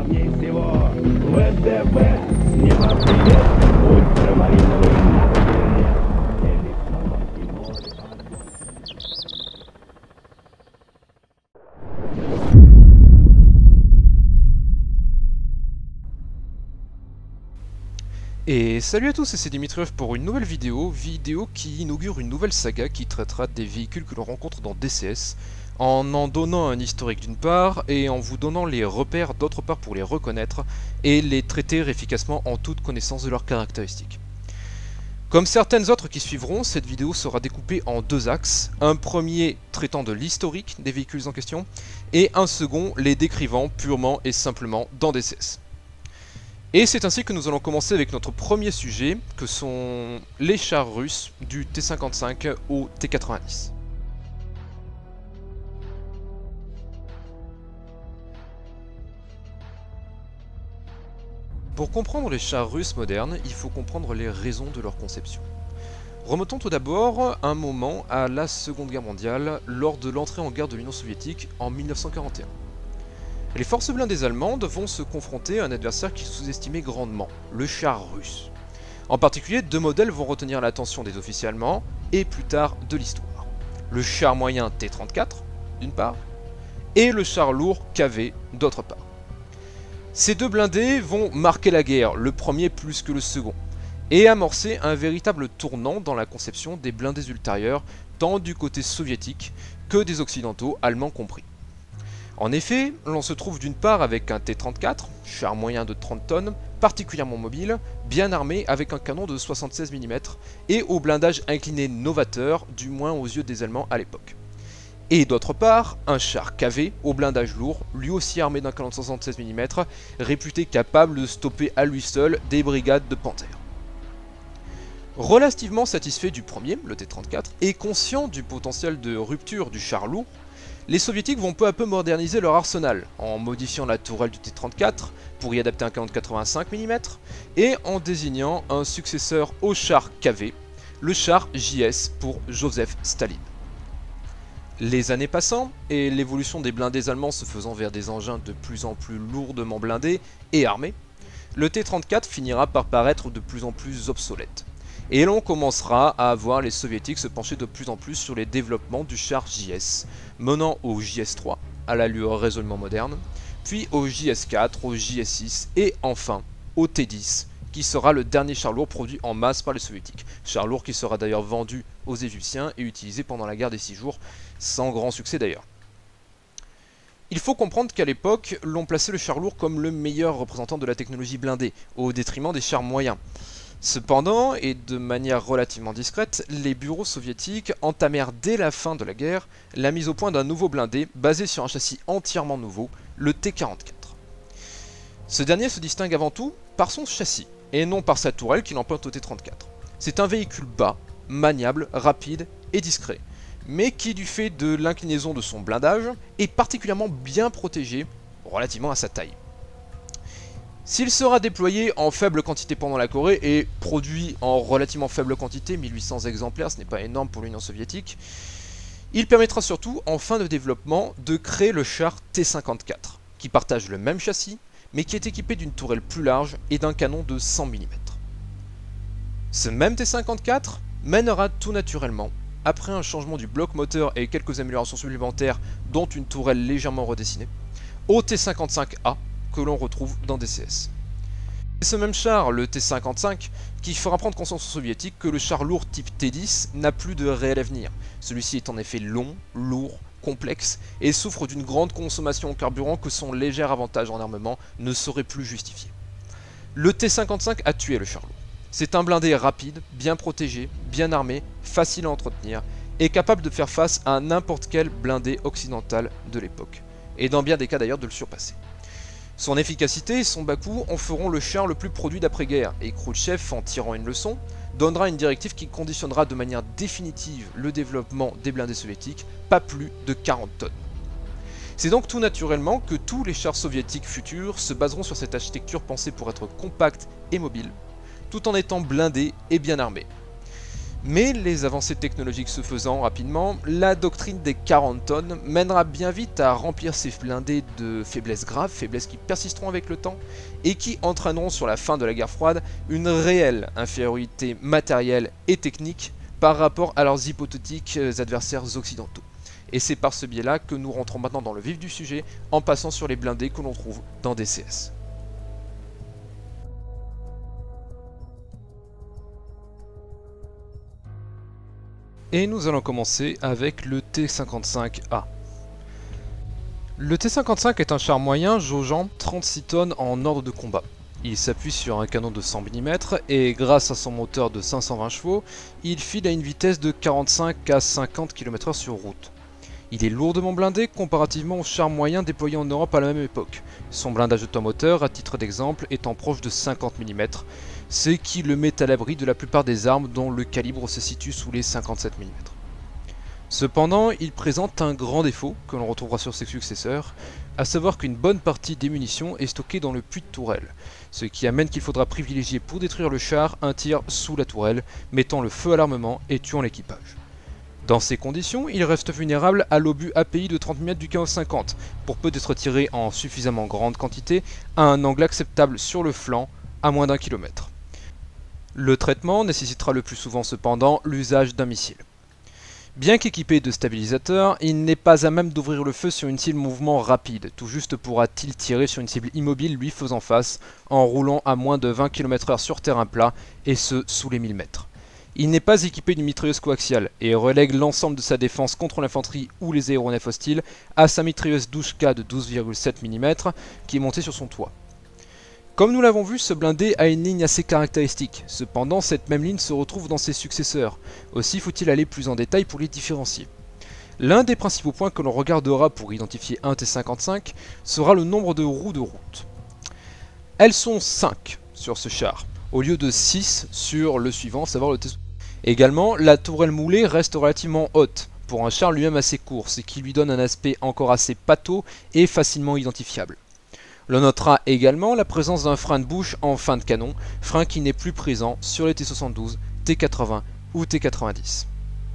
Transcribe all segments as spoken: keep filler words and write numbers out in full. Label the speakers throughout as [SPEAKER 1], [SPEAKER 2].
[SPEAKER 1] Вероятнее всего, ВДВ с неба придет ультрамариновый ночлег. Или самотный море.
[SPEAKER 2] Et salut à tous, c'est Dimitriov pour une nouvelle vidéo, vidéo qui inaugure une nouvelle saga qui traitera des véhicules que l'on rencontre dans D C S, en en donnant un historique d'une part, et en vous donnant les repères d'autre part pour les reconnaître, et les traiter efficacement en toute connaissance de leurs caractéristiques. Comme certaines autres qui suivront, cette vidéo sera découpée en deux axes, un premier traitant de l'historique des véhicules en question, et un second les décrivant purement et simplement dans D C S. Et c'est ainsi que nous allons commencer avec notre premier sujet, que sont les chars russes du T cinquante-cinq au T quatre-vingt-dix. Pour comprendre les chars russes modernes, il faut comprendre les raisons de leur conception. Remontons tout d'abord un moment à la Seconde Guerre mondiale, lors de l'entrée en guerre de l'Union soviétique en mille neuf cent quarante et un. Les forces blindées allemandes vont se confronter à un adversaire qu'ils sous-estimaient grandement, le char russe. En particulier, deux modèles vont retenir l'attention des officiers allemands, et plus tard de l'histoire. Le char moyen T trente-quatre, d'une part, et le char lourd K V, d'autre part. Ces deux blindés vont marquer la guerre, le premier plus que le second, et amorcer un véritable tournant dans la conception des blindés ultérieurs, tant du côté soviétique que des occidentaux, allemands compris. En effet, l'on se trouve d'une part avec un T trente-quatre, char moyen de trente tonnes, particulièrement mobile, bien armé avec un canon de soixante-seize millimètres et au blindage incliné novateur, du moins aux yeux des Allemands à l'époque. Et d'autre part, un char K V au blindage lourd, lui aussi armé d'un canon de soixante-seize millimètres, réputé capable de stopper à lui seul des brigades de panthères. Relativement satisfait du premier, le T trente-quatre, et conscient du potentiel de rupture du char lourd, les soviétiques vont peu à peu moderniser leur arsenal, en modifiant la tourelle du T trente-quatre pour y adapter un canon de quatre-vingt-cinq millimètres, et en désignant un successeur au char K V, le char J S pour Joseph Staline. Les années passant, et l'évolution des blindés allemands se faisant vers des engins de plus en plus lourdement blindés et armés, le T trente-quatre finira par paraître de plus en plus obsolète. Et l'on commencera à voir les soviétiques se pencher de plus en plus sur les développements du char J S, menant au J S trois, à l'allure résolument moderne, puis au J S quatre, au J S six et enfin au T dix, qui sera le dernier char lourd produit en masse par les soviétiques. Char lourd qui sera d'ailleurs vendu aux Égyptiens et utilisé pendant la guerre des six jours, sans grand succès d'ailleurs. Il faut comprendre qu'à l'époque, l'on plaçait le char lourd comme le meilleur représentant de la technologie blindée, au détriment des chars moyens. Cependant, et de manière relativement discrète, les bureaux soviétiques entamèrent dès la fin de la guerre la mise au point d'un nouveau blindé basé sur un châssis entièrement nouveau, le T quarante-quatre. Ce dernier se distingue avant tout par son châssis, et non par sa tourelle qui l'emprunte au T trente-quatre. C'est un véhicule bas, maniable, rapide et discret, mais qui, du fait de l'inclinaison de son blindage, est particulièrement bien protégé relativement à sa taille. S'il sera déployé en faible quantité pendant la Corée et produit en relativement faible quantité, mille huit cents exemplaires, ce n'est pas énorme pour l'Union soviétique, il permettra surtout, en fin de développement, de créer le char T cinquante-quatre, qui partage le même châssis, mais qui est équipé d'une tourelle plus large et d'un canon de cent millimètres. Ce même T cinquante-quatre mènera tout naturellement, après un changement du bloc moteur et quelques améliorations supplémentaires, dont une tourelle légèrement redessinée, au T cinquante-cinq A, que l'on retrouve dans D C S. C'est ce même char, le T cinquante-cinq, qui fera prendre conscience aux soviétiques que le char lourd type T dix n'a plus de réel avenir. Celui-ci est en effet long, lourd, complexe et souffre d'une grande consommation en carburant que son léger avantage en armement ne saurait plus justifier. Le T cinquante-cinq a tué le char lourd. C'est un blindé rapide, bien protégé, bien armé, facile à entretenir et capable de faire face à n'importe quel blindé occidental de l'époque, et dans bien des cas d'ailleurs de le surpasser. Son efficacité et son bas coût en feront le char le plus produit d'après-guerre, et Khrouchtchev, en tirant une leçon, donnera une directive qui conditionnera de manière définitive le développement des blindés soviétiques, pas plus de quarante tonnes. C'est donc tout naturellement que tous les chars soviétiques futurs se baseront sur cette architecture pensée pour être compacte et mobile, tout en étant blindés et bien armés. Mais les avancées technologiques se faisant rapidement, la doctrine des quarante tonnes mènera bien vite à remplir ces blindés de faiblesses graves, faiblesses qui persisteront avec le temps, et qui entraîneront sur la fin de la guerre froide une réelle infériorité matérielle et technique par rapport à leurs hypothétiques adversaires occidentaux. Et c'est par ce biais-là que nous rentrons maintenant dans le vif du sujet, en passant sur les blindés que l'on trouve dans D C S. Et nous allons commencer avec le T cinquante-cinq A. Le T cinquante-cinq est un char moyen jaugeant trente-six tonnes en ordre de combat. Il s'appuie sur un canon de cent millimètres et grâce à son moteur de cinq cent vingt chevaux, il file à une vitesse de quarante-cinq à cinquante kilomètres heure sur route. Il est lourdement blindé comparativement aux chars moyens déployés en Europe à la même époque, son blindage automoteur, à titre d'exemple, étant proche de cinquante millimètres, ce qui le met à l'abri de la plupart des armes dont le calibre se situe sous les cinquante-sept millimètres. Cependant, il présente un grand défaut que l'on retrouvera sur ses successeurs, à savoir qu'une bonne partie des munitions est stockée dans le puits de tourelle, ce qui amène qu'il faudra privilégier pour détruire le char un tir sous la tourelle, mettant le feu à l'armement et tuant l'équipage. Dans ces conditions, il reste vulnérable à l'obus A P I de trente millimètres du K cinquante, pour peu d'être tiré en suffisamment grande quantité à un angle acceptable sur le flanc, à moins d'un kilomètre. Le traitement nécessitera le plus souvent cependant l'usage d'un missile. Bien qu'équipé de stabilisateurs, il n'est pas à même d'ouvrir le feu sur une cible mouvement rapide, tout juste pourra-t-il tirer sur une cible immobile lui faisant face, en roulant à moins de vingt kilomètres heure sur terrain plat, et ce sous les mille mètres. Il n'est pas équipé d'une mitrailleuse coaxiale et relègue l'ensemble de sa défense contre l'infanterie ou les aéronefs hostiles à sa mitrailleuse Douchka de douze virgule sept millimètres qui est montée sur son toit. Comme nous l'avons vu, ce blindé a une ligne assez caractéristique, cependant cette même ligne se retrouve dans ses successeurs, aussi faut-il aller plus en détail pour les différencier. L'un des principaux points que l'on regardera pour identifier un T cinquante-cinq sera le nombre de roues de route. Elles sont cinq sur ce char, au lieu de six sur le suivant, à savoir le T soixante-douze. Également, la tourelle moulée reste relativement haute, pour un char lui-même assez court, ce qui lui donne un aspect encore assez pâteau et facilement identifiable. L'on notera également la présence d'un frein de bouche en fin de canon, frein qui n'est plus présent sur les T soixante-douze, T quatre-vingts ou T quatre-vingt-dix.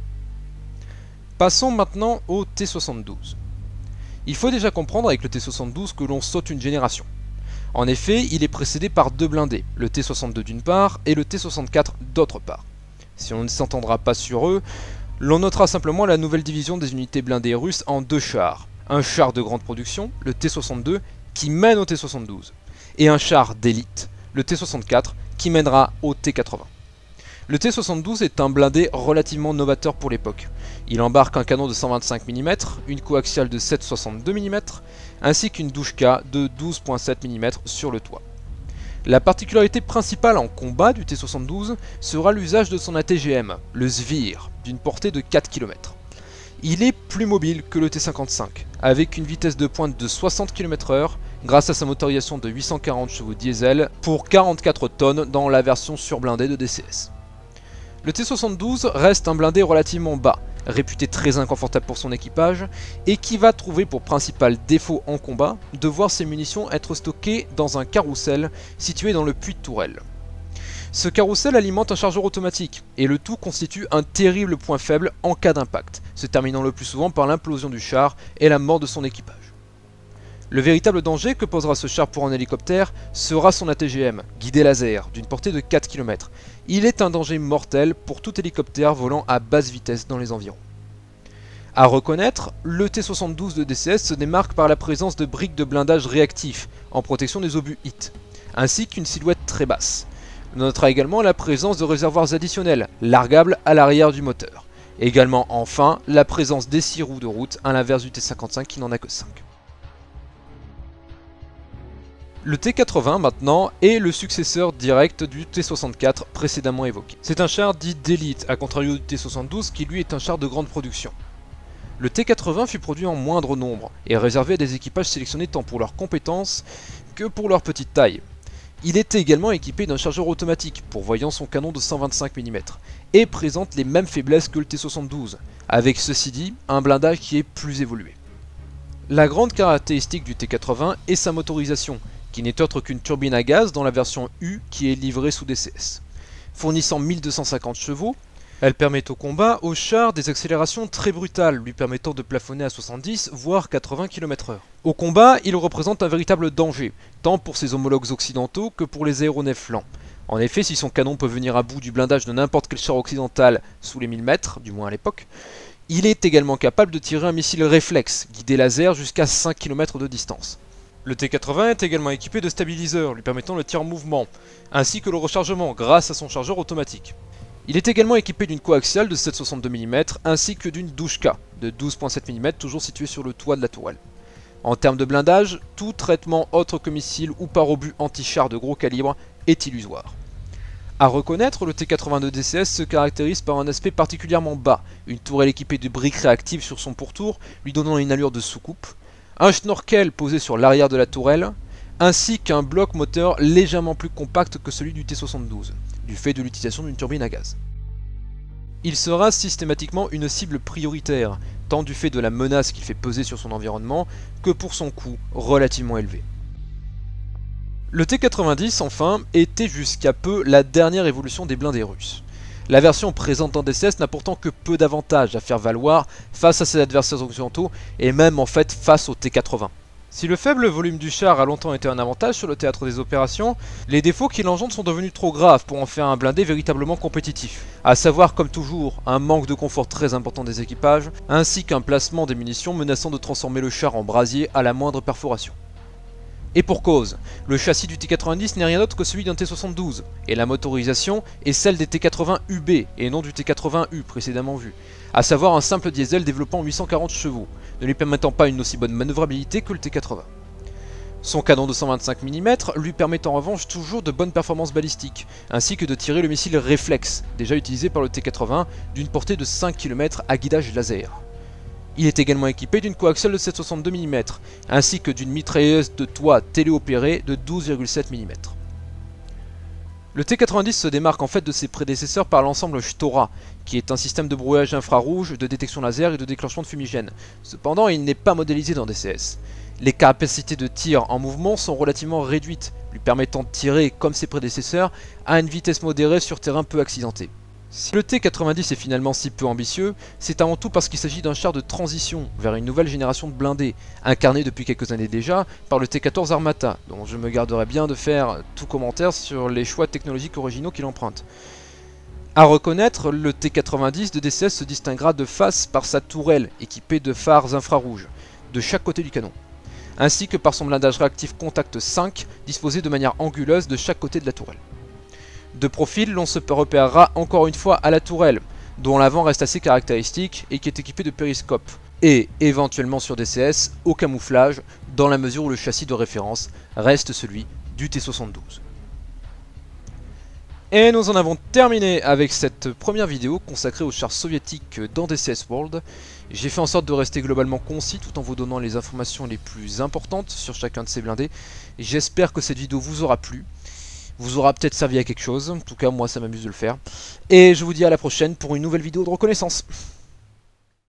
[SPEAKER 2] Passons maintenant au T soixante-douze. Il faut déjà comprendre avec le T soixante-douze que l'on saute une génération. En effet, il est précédé par deux blindés, le T soixante-deux d'une part et le T soixante-quatre d'autre part. Si on ne s'entendra pas sur eux, l'on notera simplement la nouvelle division des unités blindées russes en deux chars. Un char de grande production, le T soixante-deux, qui mène au T soixante-douze, et un char d'élite, le T soixante-quatre, qui mènera au T quatre-vingts. Le T soixante-douze est un blindé relativement novateur pour l'époque. Il embarque un canon de cent vingt-cinq millimètres, une coaxiale de sept virgule soixante-deux millimètres, ainsi qu'une Douchka de douze virgule sept millimètres sur le toit. La particularité principale en combat du T soixante-douze sera l'usage de son A T G M, le Svir, d'une portée de quatre kilomètres. Il est plus mobile que le T cinquante-cinq, avec une vitesse de pointe de soixante kilomètres heure, grâce à sa motorisation de huit cent quarante chevaux diesel pour quarante-quatre tonnes dans la version surblindée de D C S. Le T soixante-douze reste un blindé relativement bas, réputé très inconfortable pour son équipage, et qui va trouver pour principal défaut en combat de voir ses munitions être stockées dans un carrousel situé dans le puits de tourelle. Ce carrousel alimente un chargeur automatique, et le tout constitue un terrible point faible en cas d'impact, se terminant le plus souvent par l'implosion du char et la mort de son équipage. Le véritable danger que posera ce char pour un hélicoptère sera son A T G M, guidé laser, d'une portée de quatre kilomètres. Il est un danger mortel pour tout hélicoptère volant à basse vitesse dans les environs. A reconnaître, le T soixante-douze de D C S se démarque par la présence de briques de blindage réactifs, en protection des obus hit, ainsi qu'une silhouette très basse. On notera également la présence de réservoirs additionnels, largables à l'arrière du moteur. Également, enfin, la présence des six roues de route, à l'inverse du T cinquante-cinq qui n'en a que cinq. Le T quatre-vingts maintenant est le successeur direct du T soixante-quatre précédemment évoqué. C'est un char dit d'élite, à contrario du T soixante-douze qui lui est un char de grande production. Le T quatre-vingts fut produit en moindre nombre et réservé à des équipages sélectionnés tant pour leurs compétences que pour leur petite taille. Il était également équipé d'un chargeur automatique pourvoyant son canon de cent vingt-cinq millimètres et présente les mêmes faiblesses que le T soixante-douze, avec ceci dit un blindage qui est plus évolué. La grande caractéristique du T quatre-vingts est sa motorisation, qui n'est autre qu'une turbine à gaz dans la version U qui est livrée sous D C S. Fournissant mille deux cent cinquante chevaux, Elle permet au combat, au char, des accélérations très brutales, lui permettant de plafonner à soixante-dix voire quatre-vingts kilomètres heure. Au combat, il représente un véritable danger, tant pour ses homologues occidentaux que pour les aéronefs lents. En effet, si son canon peut venir à bout du blindage de n'importe quel char occidental sous les mille mètres, du moins à l'époque, il est également capable de tirer un missile réflexe, guidé laser jusqu'à cinq kilomètres de distance. Le T quatre-vingts est également équipé de stabiliseurs, lui permettant le tir en mouvement, ainsi que le rechargement grâce à son chargeur automatique. Il est également équipé d'une coaxiale de sept virgule soixante-deux millimètres ainsi que d'une douche-K de douze virgule sept millimètres toujours située sur le toit de la tourelle. En termes de blindage, tout traitement autre que missile ou par obus anti-char de gros calibre est illusoire. A reconnaître, le T quatre-vingt-deux D C S se caractérise par un aspect particulièrement bas, une tourelle équipée de briques réactives sur son pourtour, lui donnant une allure de soucoupe, un schnorkel posé sur l'arrière de la tourelle, ainsi qu'un bloc moteur légèrement plus compact que celui du T soixante-douze, du fait de l'utilisation d'une turbine à gaz. Il sera systématiquement une cible prioritaire, tant du fait de la menace qu'il fait peser sur son environnement, que pour son coût relativement élevé. Le T quatre-vingt-dix, enfin, était jusqu'à peu la dernière évolution des blindés russes. La version présente dans D C S n'a pourtant que peu d'avantages à faire valoir face à ses adversaires occidentaux et même en fait face au T quatre-vingts. Si le faible volume du char a longtemps été un avantage sur le théâtre des opérations, les défauts qu'il engendre sont devenus trop graves pour en faire un blindé véritablement compétitif. À savoir, comme toujours, un manque de confort très important des équipages, ainsi qu'un placement des munitions menaçant de transformer le char en brasier à la moindre perforation. Et pour cause, le châssis du T quatre-vingt-dix n'est rien d'autre que celui d'un T soixante-douze, et la motorisation est celle des T quatre-vingts U B et non du T quatre-vingts U précédemment vu, à savoir un simple diesel développant huit cent quarante chevaux, ne lui permettant pas une aussi bonne manœuvrabilité que le T quatre-vingts. Son canon de cent vingt-cinq millimètres lui permet en revanche toujours de bonnes performances balistiques, ainsi que de tirer le missile réflexe, déjà utilisé par le T quatre-vingts, d'une portée de cinq kilomètres à guidage laser. Il est également équipé d'une coaxiale de sept virgule soixante-deux millimètres, ainsi que d'une mitrailleuse de toit téléopérée de douze virgule sept millimètres. Le T quatre-vingt-dix se démarque en fait de ses prédécesseurs par l'ensemble Shtora, qui est un système de brouillage infrarouge, de détection laser et de déclenchement de fumigène. Cependant, il n'est pas modélisé dans D C S. Les capacités de tir en mouvement sont relativement réduites, lui permettant de tirer, comme ses prédécesseurs, à une vitesse modérée sur terrain peu accidenté. Si le T quatre-vingt-dix est finalement si peu ambitieux, c'est avant tout parce qu'il s'agit d'un char de transition vers une nouvelle génération de blindés, incarné depuis quelques années déjà par le T quatorze Armata, dont je me garderai bien de faire tout commentaire sur les choix technologiques originaux qu'il emprunte. A reconnaître, le T quatre-vingt-dix de D C S se distinguera de face par sa tourelle, équipée de phares infrarouges, de chaque côté du canon, ainsi que par son blindage réactif contact cinq, disposé de manière anguleuse de chaque côté de la tourelle. De profil, l'on se repérera encore une fois à la tourelle, dont l'avant reste assez caractéristique et qui est équipé de périscope, et éventuellement sur D C S au camouflage, dans la mesure où le châssis de référence reste celui du T soixante-douze. Et nous en avons terminé avec cette première vidéo consacrée aux chars soviétiques dans D C S World. J'ai fait en sorte de rester globalement concis tout en vous donnant les informations les plus importantes sur chacun de ces blindés. J'espère que cette vidéo vous aura plu, vous aura peut-être servi à quelque chose, en tout cas moi ça m'amuse de le faire. Et je vous dis à la prochaine pour une nouvelle vidéo de reconnaissance.